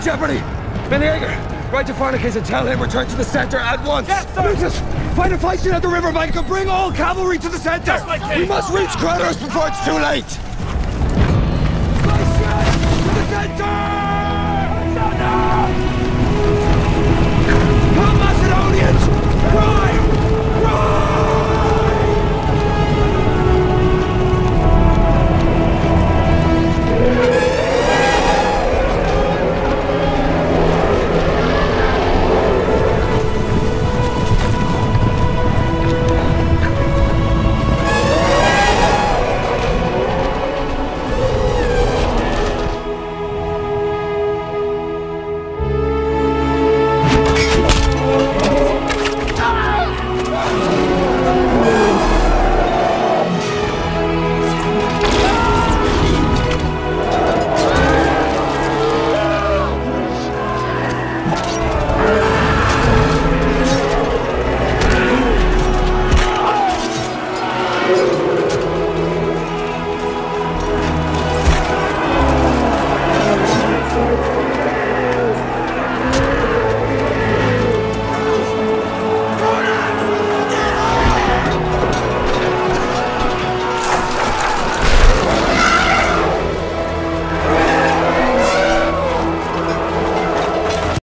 jeopardy! Benager, write to Pharnaces and tell him return to the center at once! Yes, sir! Lucius, find a fight at the riverbank and bring all cavalry to the center! Yes, my king! We must reach Cronos before it's too late! My ships to the center!